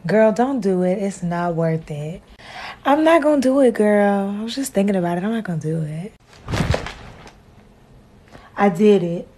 Girl, don't do it. It's not worth it. I'm not gonna do it, girl. I was just thinking about it. I'm not gonna do it. I did it.